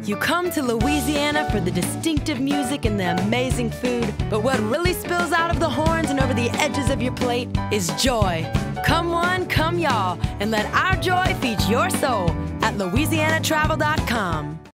You come to Louisiana for the distinctive music and the amazing food, but what really spills out of the horns and over the edges of your plate is joy. Come one, come y'all, and let our joy feed your soul at louisianatravel.com.